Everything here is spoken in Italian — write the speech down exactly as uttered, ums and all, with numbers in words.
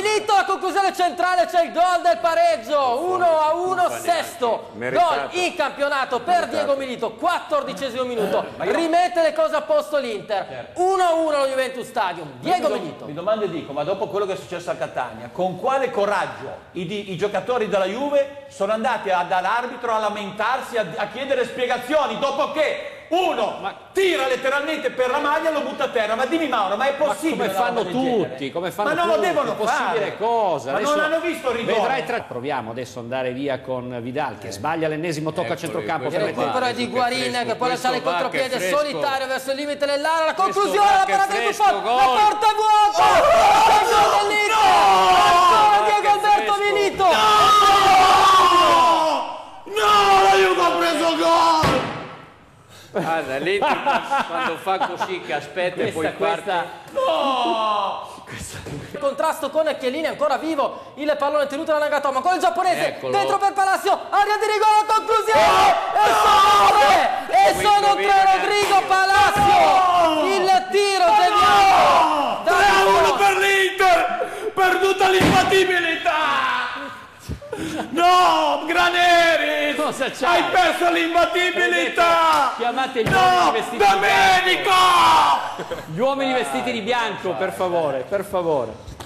Milito, la conclusione centrale, c'è il gol del pareggio, uno a uno, sesto gol in campionato per Diego Milito, quattordicesimo minuto, rimette le cose a posto l'Inter, uno a uno allo Juventus Stadium, Diego Milito. Mi domando e dico, ma dopo quello che è successo a Catania, con quale coraggio i, i giocatori della Juve sono andati a, dall'arbitro a lamentarsi, a, a chiedere spiegazioni, dopo che uno ma... tira letteralmente per la maglia e lo butta a terra? Ma dimmi Mauro, ma è possibile? Ma come fanno tutti, come fanno ma non tutti, lo devono possibile fare. Cosa? Ma adesso non hanno visto il rigore. Vedrai tra... Proviamo adesso ad andare via con Vidal che eh. sbaglia l'ennesimo tocco a centrocampo. Il recupero è di Guarin che poi lascia il contropiede fresco. solitario verso il limite dell'area, la conclusione, la parata di fresco, Buffon, la porta vuota, il gol dell'Inter, ancora Diego Alberto Milito. No, la Juve ha preso gol! Guarda, lì quando fa così che aspetta e poi parte. No! Il contrasto con Chiellini ancora vivo, il pallone tenuto da Nagatomo con il giapponese, Eccolo. dentro per Palacio, area di rigore, conclusione, e sono tre, e sono tre Rodrigo Palacio, il tiro geniale, tre a uno per l'Inter, perduta l'imbattibilità! No, Graneri! Cosa c'hai? Hai perso l'imbattibilità! Chiamate gli no, uomini vestiti Domenico! di bianco! Gli uomini vestiti di bianco, per favore, per favore.